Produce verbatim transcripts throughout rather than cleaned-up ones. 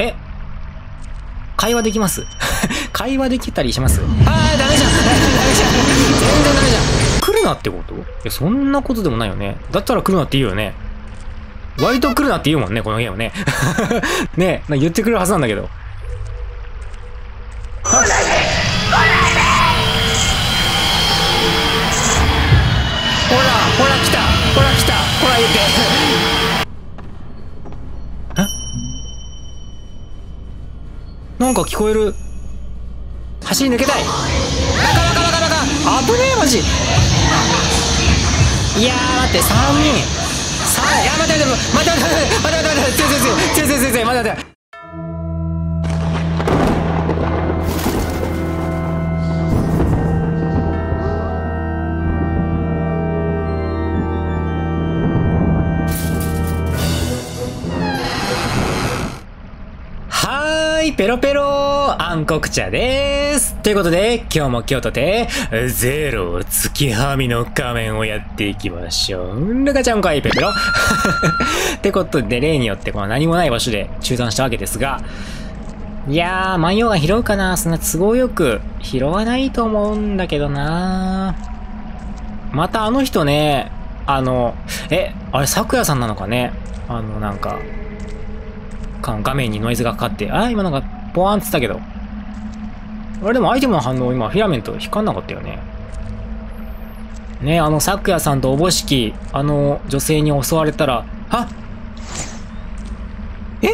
え会話できます会話できたりします？あー、ダメじゃんダメじゃん全然ダメじゃん。来るなってこと？いや、そんなことでもないよね。だったら来るなって言うよね。割と来るなって言うもんね、このゲームね。ねえ、言ってくれるはずなんだけど。来ないで来ないでほら、ほら来たほら来たほら言ってえなんか聞こえる。走り抜けたい。バカバカバカバカ危ねえマジ。いやー待って、さんにんさんいや待って待って待って待って待って待って待って待って強い強い強い強い強い強い待って待って。ペロペロ暗黒茶です。ということで、今日も今日とて、ゼロ月はみの仮面をやっていきましょう。ルカちゃんかいペペロってことで、例によってこの何もない場所で中断したわけですが、いやー、万葉が拾うかな？そんな都合よく拾わないと思うんだけどな。またあの人ね、あの、え、あれ、咲夜さんなのかね？あの、なんか、画面にノイズがかかって、あ、今なんか、ポワーンって言ったけど。あれでもアイテムの反応、今、フィラメント光んなかったよね。ね、あの、咲夜さんとおぼしき、あの、女性に襲われたら、あえ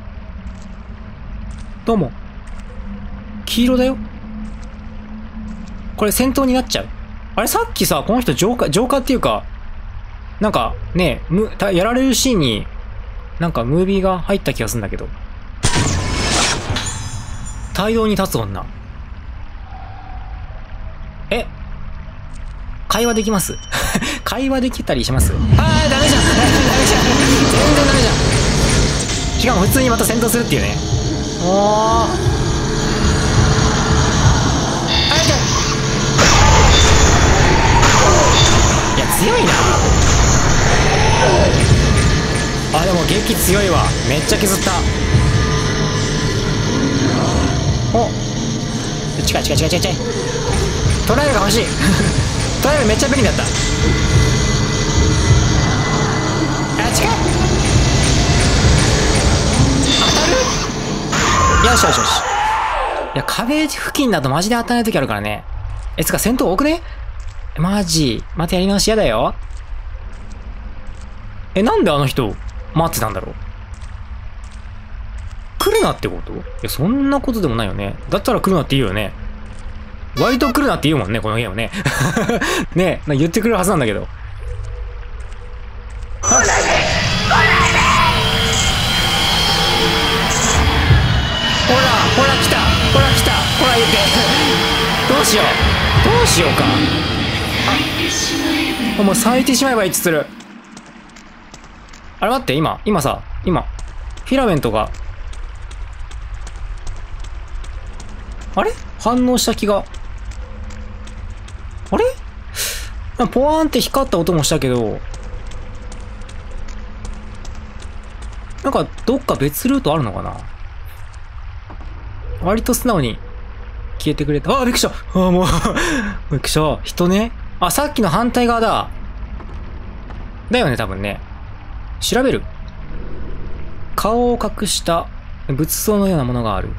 どうも。黄色だよ。これ戦闘になっちゃう。あれ、さっきさ、この人浄化、浄化っていうか、なんか、ね、む、やられるシーンに、なんかムービーが入った気がするんだけど。大道に立つ女。え会話できます会話できたりします？あー、ダメじゃんダメじゃん全然ダメじゃん。しかも普通にまた戦闘するっていうね。おー。あれじゃいや、強いな。あ、でも撃強いわ。めっちゃ削った。お近い近い近い近い近い。トライアルが欲しいトライアルめっちゃ便利だった。あ、近い。当たる？よしよしよし。いや、壁付近だとマジで当たらない時あるからね。え、つか戦闘多くね？マジまたやり直しやだよ。え、なんであの人待ってたんだろう。来るなってこと？いや、そんなことでもないよね。だったら来るなって言うよね。割と来るなって言うもんね、このゲームね。ねえ、言ってくれるはずなんだけど。来ないで来ないでほら、ほら来たほら来たほら言って。どうしようどうしようか。あ、もう咲いてしまえばいいって言ってる。あれ待って、今、今さ、今、フィラメントが、あれ反応した気が。あれポワーンって光った音もしたけど、なんかどっか別ルートあるのかな。割と素直に消えてくれた。あ、びっくりした。あ、もう、びっくりした。人ね。あ、さっきの反対側だ。だよね、多分ね。調べる。顔を隠した仏像のようなものがある。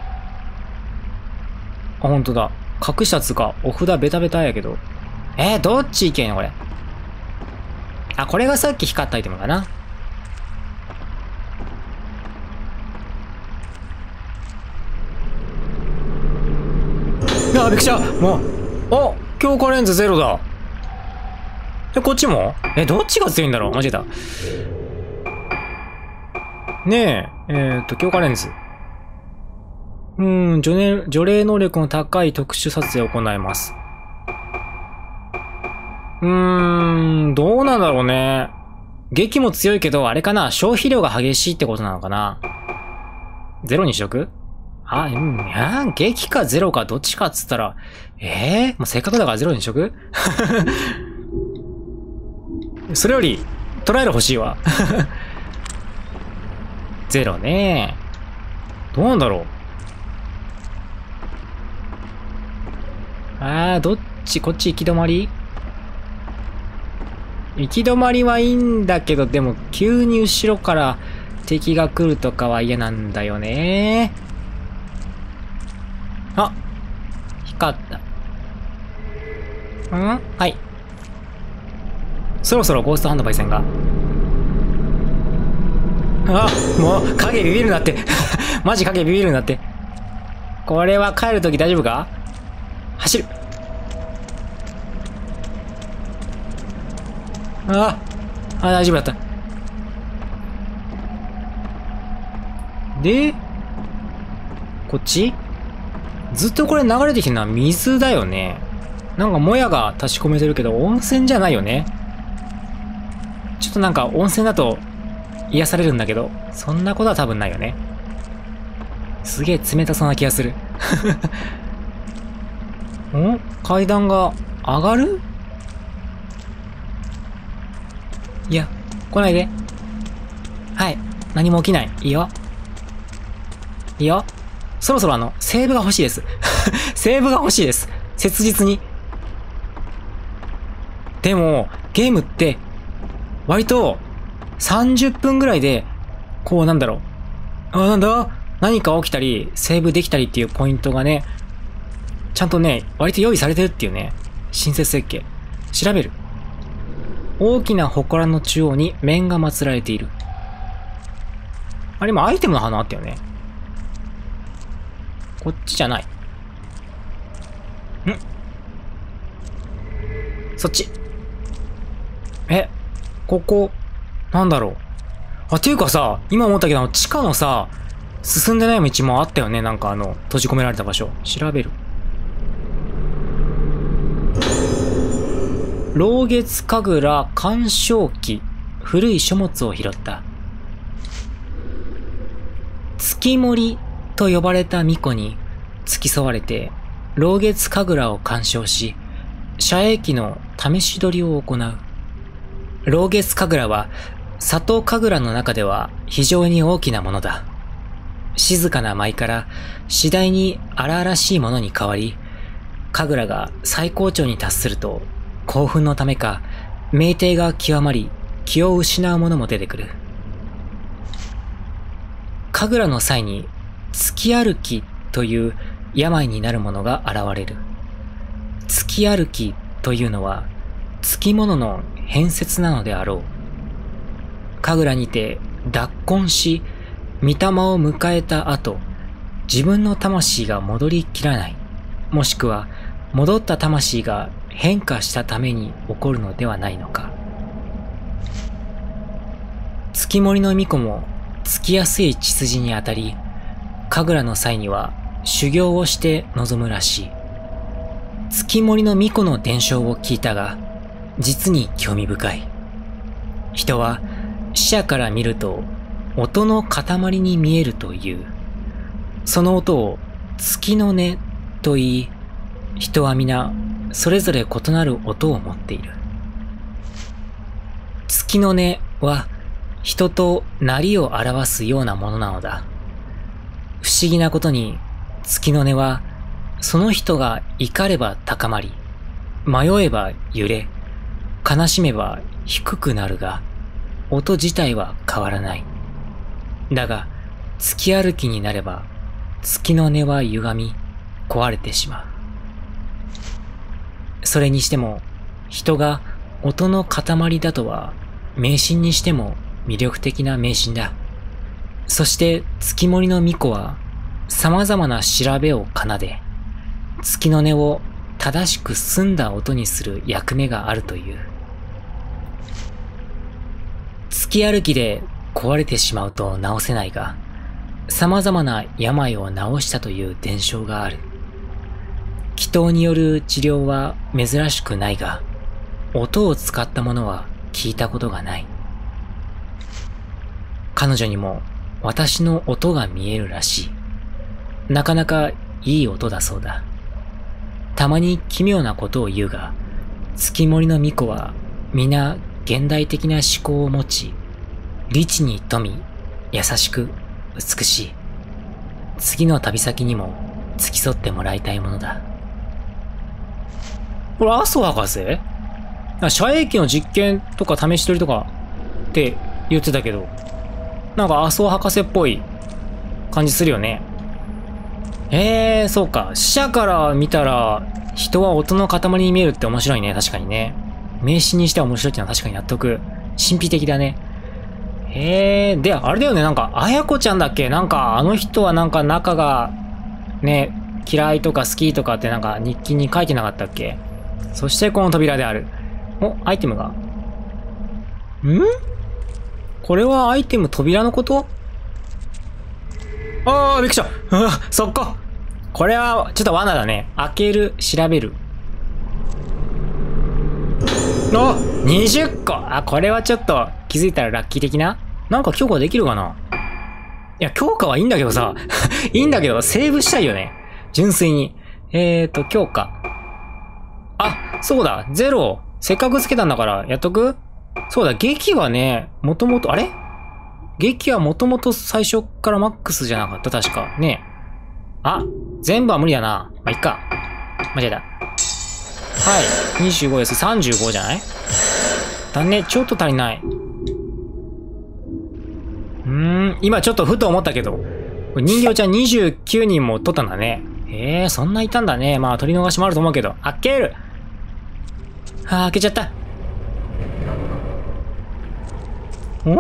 あ、ほんとだ。隠したつうか、お札ベタベタやけど。えー、どっち行けんのこれ。あ、これがさっき光ったアイテムかな。いや、びっくりした。もう、お、強化レンズゼロだ。え、こっちも？え、どっちが強いんだろう？間違えた。ねえ、えーっと、強化レンズ。うーん、除霊、除霊能力の高い特殊撮影を行います。うーん、どうなんだろうね。撃も強いけど、あれかな、消費量が激しいってことなのかな。ゼロにしとく？あ、うん、いや、撃かゼロかどっちかっつったら、えー、もうせっかくだからゼロにしとくそれより、トライアル欲しいわ。ゼロね。 どうなんだろう。あー、どっちこっち行き止まり？行き止まりはいいんだけど、でも急に後ろから敵が来るとかは嫌なんだよね。あ、光った。ん？はい。そろそろゴーストハンドパイセンが。あ、もう影ビビるなって。マジ影ビビるなって。これは帰るとき大丈夫か？走る。ああ、大丈夫だった。で、こっち？ずっとこれ流れてきてるのは水だよね。なんかもやが立ち込めてるけど温泉じゃないよね。ちょっとなんか温泉だと癒されるんだけど、そんなことは多分ないよね。すげえ冷たそうな気がする。ん？階段が上がる？いや、来ないで。はい。何も起きない。いいよ。いいよ。そろそろあの、セーブが欲しいです。セーブが欲しいです。切実に。でも、ゲームって、割と、さんじゅっぷんぐらいで、こうなんだろう。あ、なんだ？何か起きたり、セーブできたりっていうポイントがね、ちゃんとね、割と用意されてるっていうね、親切設計。調べる。大きな祠の中央に面が祀られている。あれ、今アイテムの花あったよね。こっちじゃない。ん？そっち。え、ここ、なんだろう。あ、っていうかさ、今思ったけど、地下のさ、進んでない道もあったよね。なんかあの、閉じ込められた場所。調べる。老月神楽鑑賞記。古い書物を拾った。月森と呼ばれた巫女に付き添われて、老月神楽を鑑賞し、社営記の試し撮りを行う。老月神楽は、里神楽の中では非常に大きなものだ。静かな舞から次第に荒々しいものに変わり、神楽が最高潮に達すると、興奮のためか、酩酊が極まり、気を失う者も出てくる。神楽の際に、月歩きという病になる者が現れる。月歩きというのは、月物の変節なのであろう。神楽にて脱魂し、御霊を迎えた後、自分の魂が戻りきらない、もしくは戻った魂が変化したために起こるのではないのか。月森の巫女もつきやすい血筋にあたり、神楽の際には修行をして臨むらしい。月森の巫女の伝承を聞いたが、実に興味深い。人は死者から見ると音の塊に見えるという。その音を月の音と言い、人は皆それぞれ異なる音を持っている。月の音は人と鳴りを表すようなものなのだ。不思議なことに月の音はその人が怒れば高まり、迷えば揺れ、悲しめば低くなるが、音自体は変わらない。だが、月歩きになれば、月の音は歪み、壊れてしまう。それにしても、人が音の塊だとは、迷信にしても魅力的な迷信だ。そして月森の巫女は、様々な調べを奏で、月の音を正しく澄んだ音にする役目があるという。月歩きで壊れてしまうと治せないが、様々な病を治したという伝承がある。祈祷による治療は珍しくないが、音を使ったものは聞いたことがない。彼女にも私の音が見えるらしい。なかなかいい音だそうだ。たまに奇妙なことを言うが、月森の巫女は皆現代的な思考を持ち、理智に富み、優しく美しい。 次の旅先にも付き添ってもらいたいものだ。これ、麻生博士？遮影機の実験とか試し撮りとかって言ってたけど、なんか麻生博士っぽい感じするよね。えー、そうか。死者から見たら人は音の塊に見えるって面白いね。確かにね。名詞にしては面白いってのは確かに納得。神秘的だね。へえ、で、あれだよね。なんか、あやこちゃんだっけ？なんか、あの人はなんか仲が、ね、嫌いとか好きとかってなんか日記に書いてなかったっけ？そしてこの扉である。お、アイテムが。ん？これはアイテム扉のこと？あー、びっくりした。うわ、そっか。これは、ちょっと罠だね。開ける、調べる。お！ にじゅっこ！あ、これはちょっと気づいたらラッキー的な？なんか強化できるかな？いや、強化はいいんだけどさ。いいんだけど、セーブしたいよね。純粋に。えーと、強化。あ、そうだ。ゼロ。せっかくつけたんだから、やっとく？そうだ、劇はね、もともと、あれ？劇はもともと最初からマックスじゃなかった、確か。ねえ。あ、全部は無理だな。まあ、いっか。間違えた。はい。にじゅうごです。さんじゅうごじゃない？だね、ちょっと足りない。うーん、今ちょっとふと思ったけど、人形ちゃんにじゅうきゅうにんも取ったんだね。ええー、そんないたんだね。まあ、取り逃しもあると思うけど。開ける！はあ、開けちゃった。ん？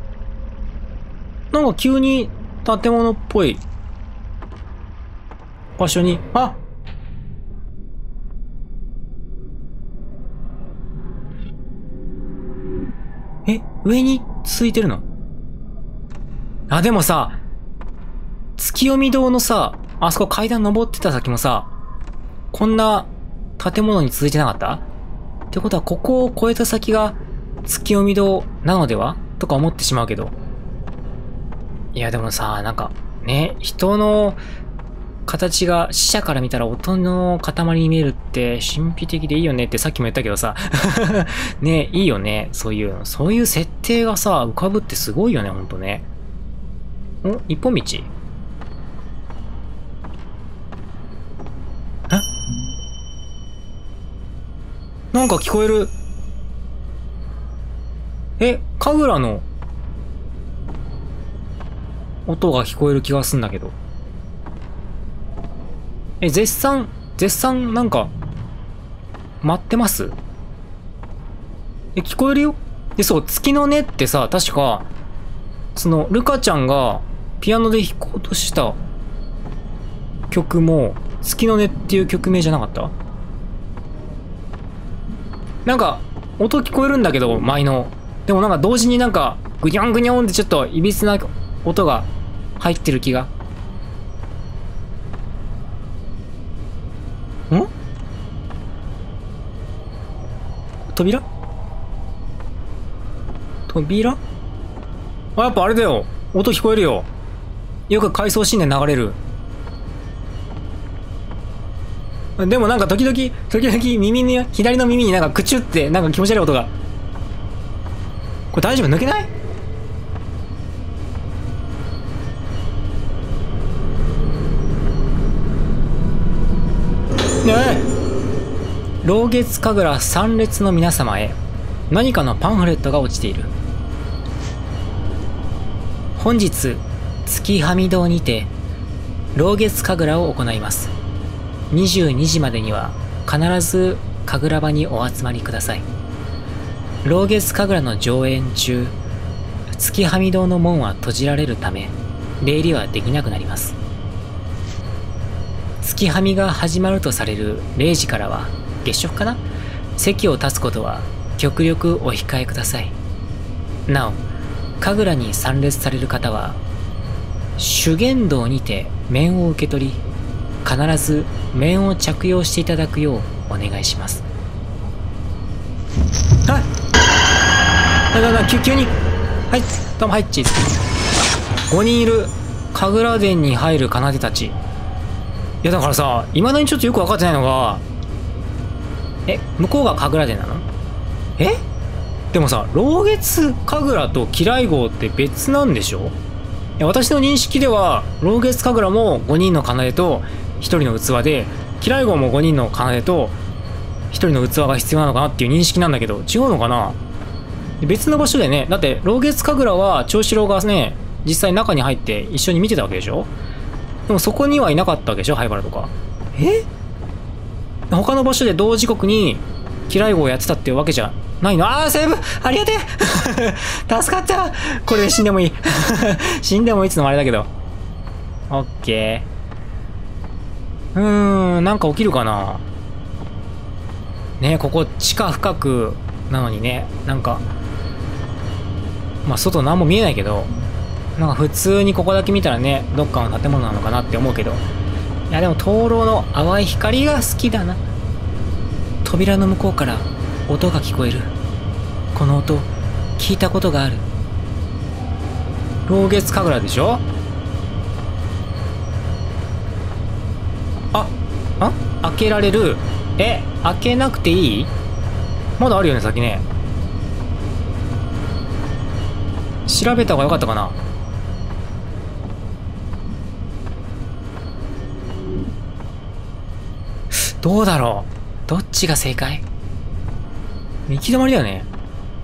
なんか急に建物っぽい場所に、あ！え、上に続いてるの？あ、でもさ、月読み堂のさ、あそこ階段登ってた先もさ、こんな建物に続いてなかった？ってことはここを越えた先が月読み堂なのでは？とか思ってしまうけど。いやでもさ、なんか、ね、人の形が死者から見たら音の塊に見えるって神秘的でいいよねってさっきも言ったけどさ。ね、いいよね。そういう、そういう設定がさ、浮かぶってすごいよね、ほんとね。お、一本道？え？なんか聞こえる。え、神楽の音が聞こえる気がすんだけど。え、絶賛、絶賛なんか、待ってます？え、聞こえるよ？で、そう、月の音ってさ、確か、その、ルカちゃんがピアノで弾こうとした曲も、月の音っていう曲名じゃなかった？なんか、音聞こえるんだけど、舞の。でもなんか同時になんか、ぐにょんぐにょんってちょっと、いびつな音が入ってる気が。ん？扉？扉？あ、やっぱあれだよ。音聞こえるよ。よく回想シーンで流れる。でもなんか時々、時々耳に、左の耳になんかクチュってなんか気持ち悪い音が。これ大丈夫？抜けない？ねえ。老月神楽参列の皆様へ何かのパンフレットが落ちている。本日月はみ堂にて老月神楽を行います。にじゅうにじまでには必ず神楽場にお集まりください。老月神楽の上演中、月はみ堂の門は閉じられるため出入りはできなくなります。月はみが始まるとされるれいじからは月食かな？席を立つことは極力お控えください。なお、神楽に参列される方は修験道にて面を受け取り、必ず面を着用していただくようお願いします。はい。ななな、急急に。はい、どうも、はい、チーズ。ごにんいる神楽殿に入る奏たち。いやだからさ、未だにちょっとよく分かってないのが、え、向こうが神楽殿なの？え？でもさ、老月神楽と吉来号って別なんでしょ？ や、私の認識では、老月神楽もごにんの奏とひとりの器で、キライ号もごにんの奏とひとりの器が必要なのかなっていう認識なんだけど、違うのかな。別の場所でね、だって老月神楽は長四郎がね、実際中に入って一緒に見てたわけでしょ。でもそこにはいなかったわけでしょ、灰原とか。え他の場所で同時刻にキライ号をやってたっていうわけじゃないの。あー、セーブありがてえ助かった。これで死んでもいい死んでもいいっつのもあれだけど。オッケー。うーん、なんか起きるかな。ね、ここ地下深くなのにね、なんかまあ外何も見えないけど、なんか普通にここだけ見たらね、どっかの建物なのかなって思うけど、いやでも灯籠の淡い光が好きだな。扉の向こうから音が聞こえる。この音聞いたことがある。老月神楽でしょ。ああ開けられる。え、開けなくていい？まだあるよね、先ね。調べた方がよかったかな。どうだろう。どっちが正解？行き止まりだよね。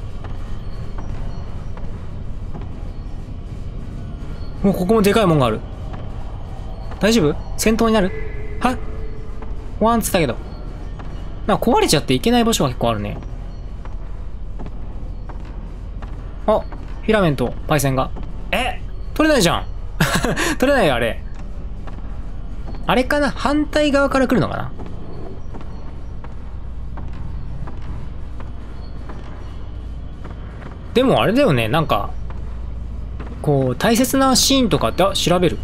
もうここもでかいもんがある。大丈夫？戦闘になる？は？ワンっつったけど。なんか壊れちゃっていけない場所が結構あるね。あ、フィラメント、パイセンが。え？取れないじゃん取れないよ、あれ。あれかな？反対側から来るのかな？でもあれだよね、なんか、こう、大切なシーンとかって、あ、調べる。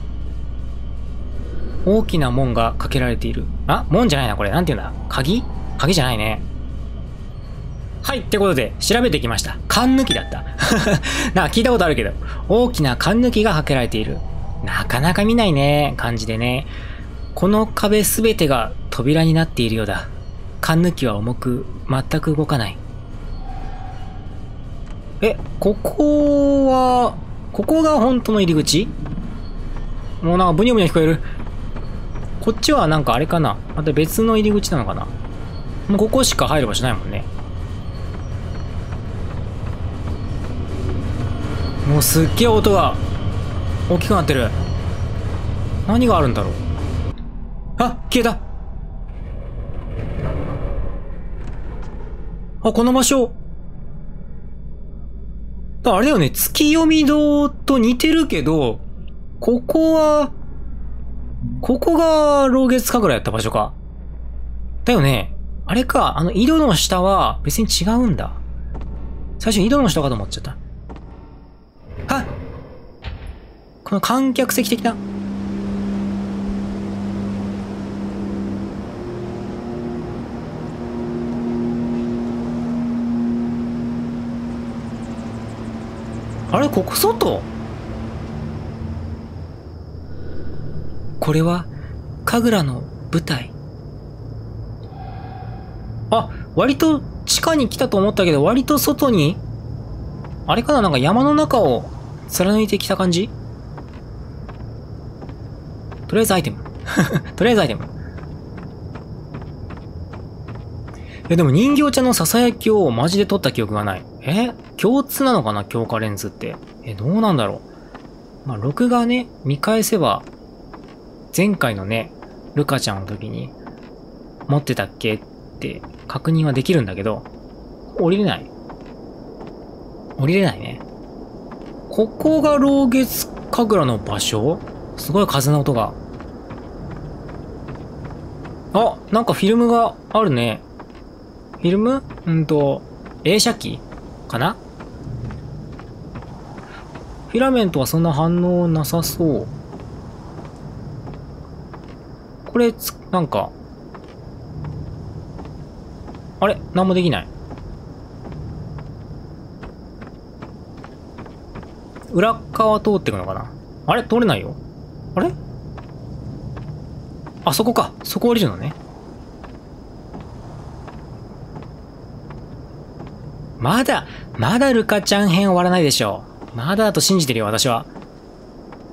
大きな門がかけられている。あ、門じゃないな、これ。なんていうんだ？鍵？鍵じゃないね。はい、ってことで、調べてきました。缶抜きだった。なんか聞いたことあるけど、大きな缶抜きがかけられている。なかなか見ないね、感じでね。この壁すべてが扉になっているようだ。缶抜きは重く、全く動かない。え、ここは、ここが本当の入り口？もうなんかブニョブニョ聞こえる。こっちはなんかあれかな？また別の入り口なのかな？もうここしか入る場所ないもんね。もうすっげえ音が大きくなってる。何があるんだろう。あ、消えた。あ、この場所。あれだよね、月読み堂と似てるけど、ここは、ここが老月神楽やった場所か。だよね。あれか、あの井戸の下は別に違うんだ。最初井戸の下かと思っちゃった。あ、この観客席的な。あれ、ここ外？これは神楽の舞台。あ、割と地下に来たと思ったけど、割と外に、あれかな、なんか山の中を貫いてきた感じ？とりあえずアイテム。とりあえずアイテム。え、でも人形ちゃんの囁きをマジで撮った記憶がない。え？共通なのかな？強化レンズって。え、どうなんだろう。まあ、録画ね、見返せば、前回のね、ルカちゃんの時に、持ってたっけって確認はできるんだけど、降りれない。降りれないね。ここが老月神楽の場所？すごい風の音が。あ、なんかフィルムがあるね。フィルム？うんと、映写機かな？フィラメントはそんな反応なさそう。これ、つ、なんか、あれ？なんもできない。裏側通ってくのかな？あれ？通れないよ。あれ？あそこか。そこ降りるのね。まだ、まだルカちゃん編終わらないでしょう。まだだと信じてるよ、私は。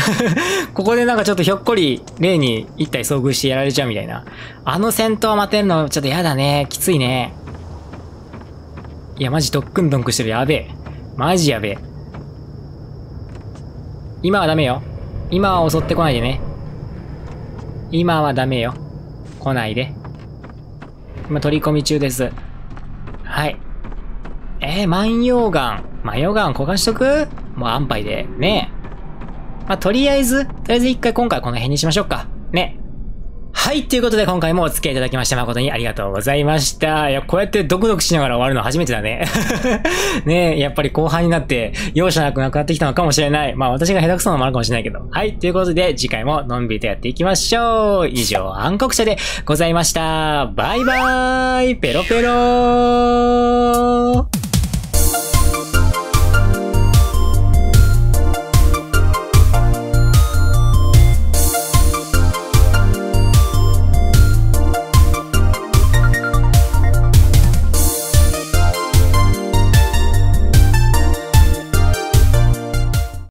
ここでなんかちょっとひょっこり例に一体遭遇してやられちゃうみたいな。あの戦闘待てんのちょっとやだね。きついね。いや、マジドックンドンクしてる。やべえ。マジやべえ。今はダメよ。今は襲ってこないでね。今はダメよ。来ないで。今取り込み中です。はい。えー、万葉眼。万葉眼交換しとく？もう安牌で。ねえ。まあ、とりあえず、とりあえず一回今回この辺にしましょうか。ね。はい。ということで今回もお付き合いいただきまして誠にありがとうございました。いや、こうやってドクドクしながら終わるの初めてだね。ねえ、やっぱり後半になって容赦なくなくなってきたのかもしれない。まあ私が下手くそなのもあるかもしれないけど。はい。ということで次回ものんびりとやっていきましょう。以上、暗黒者でございました。バイバーイペロペロー